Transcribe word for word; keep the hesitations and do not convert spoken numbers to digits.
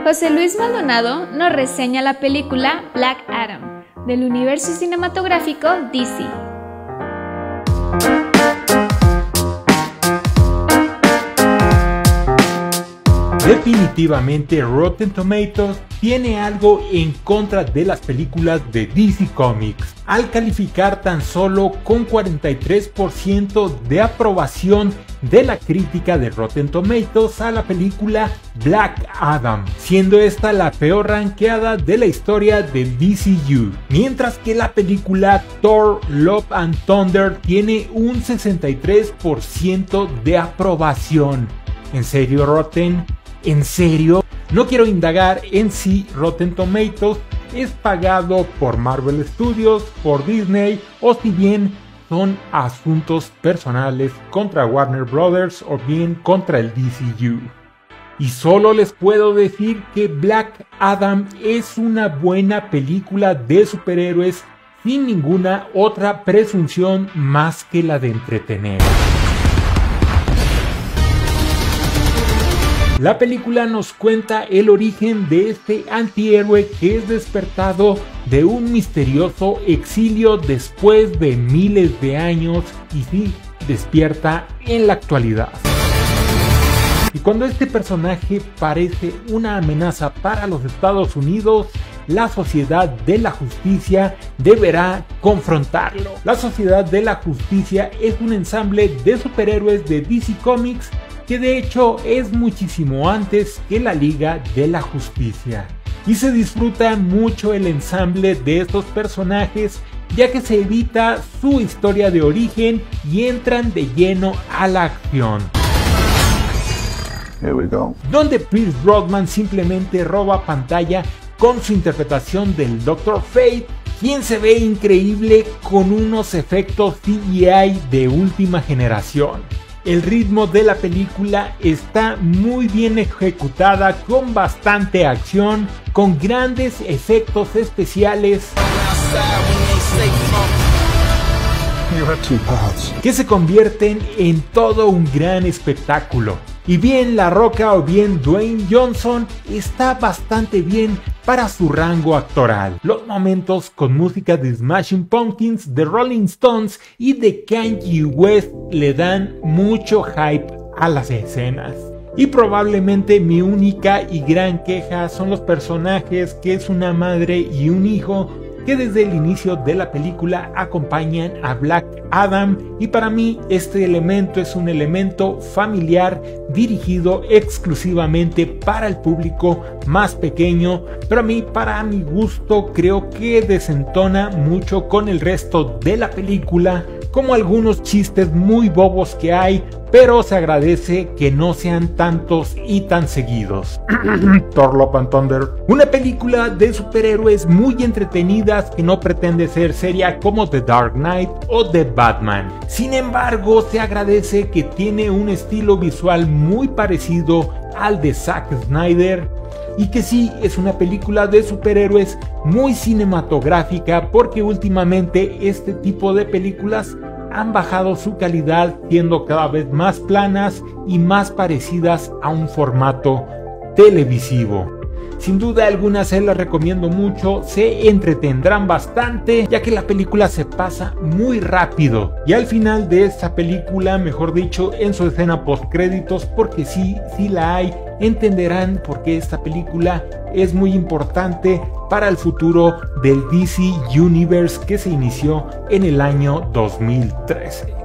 José Luis Maldonado nos reseña la película Black Adam, del universo cinematográfico D C. Definitivamente Rotten Tomatoes tiene algo en contra de las películas de D C Comics, al calificar tan solo con cuarenta y tres por ciento de aprobación de la crítica de Rotten Tomatoes a la película Black Adam, siendo esta la peor rankeada de la historia del D C U, mientras que la película Thor Love and Thunder tiene un sesenta y tres por ciento de aprobación. ¿En serio, Rotten? ¿En serio? No quiero indagar en si Rotten Tomatoes es pagado por Marvel Studios, por Disney, o si bien son asuntos personales contra Warner Brothers o bien contra el D C U. Y solo les puedo decir que Black Adam es una buena película de superhéroes sin ninguna otra presunción más que la de entretener. La película nos cuenta el origen de este antihéroe que es despertado de un misterioso exilio después de miles de años y sí, despierta en la actualidad. Y cuando este personaje parece una amenaza para los Estados Unidos, la Sociedad de la Justicia deberá confrontarlo. La Sociedad de la Justicia es un ensamble de superhéroes de D C Comics que de hecho es muchísimo antes que la Liga de la Justicia. Y se disfruta mucho el ensamble de estos personajes, ya que se evita su historia de origen y entran de lleno a la acción. Here we go. Donde Pierce Brosnan simplemente roba pantalla con su interpretación del doctor Fate, quien se ve increíble con unos efectos C G I de última generación. El ritmo de la película está muy bien ejecutada, con bastante acción, con grandes efectos especiales que se convierten en todo un gran espectáculo. Y bien La Roca o bien Dwayne Johnson está bastante bien para su rango actoral. Los momentos con música de Smashing Pumpkins, de Rolling Stones y de Kanye West le dan mucho hype a las escenas. Y probablemente mi única y gran queja son los personajes, que es una madre y un hijo, que desde el inicio de la película acompañan a Black Adam, y para mí este elemento es un elemento familiar dirigido exclusivamente para el público más pequeño, pero a mí, para mi gusto, creo que desentona mucho con el resto de la película, como algunos chistes muy bobos que hay, pero se agradece que no sean tantos y tan seguidos. Thor Love and Thunder, una película de superhéroes muy entretenidas que no pretende ser seria como The Dark Knight o The Batman. Sin embargo, se agradece que tiene un estilo visual muy parecido al de Zack Snyder, y que sí es una película de superhéroes muy cinematográfica, porque últimamente este tipo de películas han bajado su calidad, siendo cada vez más planas y más parecidas a un formato televisivo. Sin duda alguna se las recomiendo mucho, se entretendrán bastante, ya que la película se pasa muy rápido. Y al final de esta película, mejor dicho, en su escena post créditos, porque sí, sí la hay, entenderán por qué esta película es muy importante para el futuro del D C Universe, que se inició en el año dos mil trece.